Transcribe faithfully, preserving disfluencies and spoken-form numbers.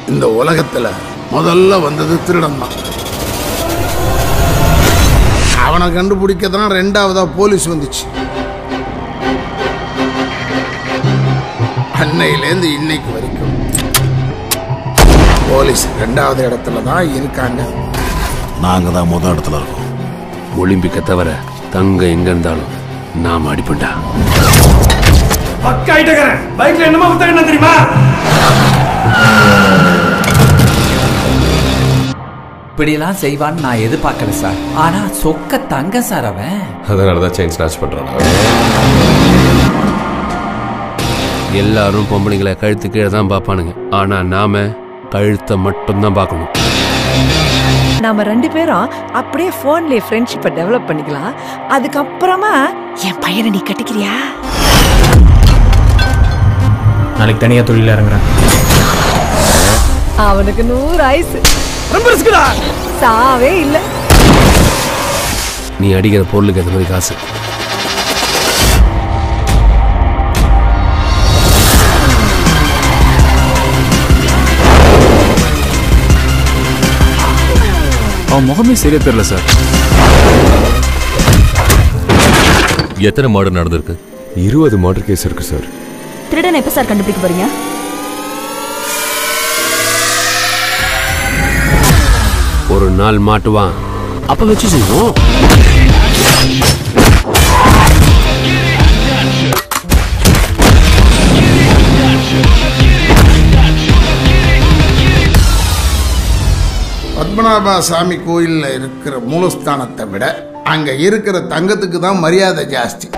இந்த உலகத்துல முதல்ல வந்தது திருடன் தான். அவனை கண்டுபிடிக்கதான் ரெண்டாவதா போலீஸ் வந்துச்சு. அன்னையிலேருந்து இன்னைக்கு வரைக்கும் போலீஸ் ரெண்டாவது இடத்துல தான் இருக்காங்க. நாங்க தான் முதல் இடத்துல இருக்கோம். ஒலிம்பிக்க தவிர தங்க எங்க இருந்தாலும் நாம அடிப்பண்டா. பக்கா ஐட்டக்காரன் பைக்ல என்னமா புத்தகம் தெரியுமா? இப்படியெல்லாம் செய்வான்னு நான் எதிர்பார்க்கல சார். ஆனா சொக்க தங்க சார் அவன். அதனாலதான் செயின் ஸ்நாட்ச் பண்றான். எல்லாரும் பொம்பளைங்களை கழுத்து கீழே தான் பார்ப்பானுங்க. ஆனா நாம கழுத்தை மட்டும்தான் பார்க்கணும். நாம ரெண்டு பேரும் அப்படியே போன்லயே ஃப்ரெண்ட்ஷிப்பை டெவலப் பண்ணிக்கலாம். அதுக்கப்புறமா என் பையனை நீ கட்டிக்கிறியா? நாளைக்கு தனியா தொழில இறங்குறேன். அவனுக்கு நூறு ஆயுசு. ரொம்ப ரிஸ்க்டா. சாவே இல்ல. நீ அடிக்கிற பொருளுக்கு அந்த மாதிரி காசு. அவன் முகமே சரியா தெரியல சார். எத்தனை மர்டர் நடந்திருக்கு? இருபது மர்டர் கேஸ் இருக்கு சார். திருடன் எப்ப சார் கண்டுபிடிக்க போறீங்க? ஒரு நாள் மாட்டுவான், அப்ப வச்சு செய்வோம். பத்மநாபா சாமி கோயிலில் இருக்கிற மூலஸ்தானத்தை விட அங்க இருக்கிற தங்கத்துக்கு தான் மரியாதை ஜாஸ்தி.